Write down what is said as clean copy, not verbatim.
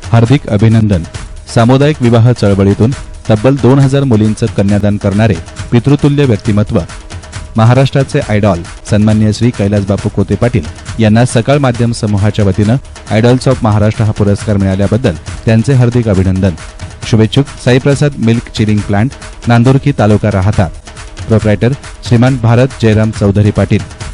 हार्दिक अभिनंदन। सामुदायिक विवाह चळवळीतून तब्बल 2000 मुलींचं कन्यादान करणारे पितृतुल्य व्यक्तिमत्व महाराष्ट्राचे आयडॉल सन्माननीय श्री कैलासबापू कोते पाटील यांना सकाळ माध्यम समूहाच्या वतीनं आयडॉल्स ऑफ महाराष्ट्र हा पुरस्कार मिळाल्याबद्दल त्यांचे हार्दिक अभिनंदन। शुभेच्छुक Saiprasad milk chilling plant, Nandurki taluka Rahata. Proprietor श्रीमान भारत जयराम चौधरी पाटील।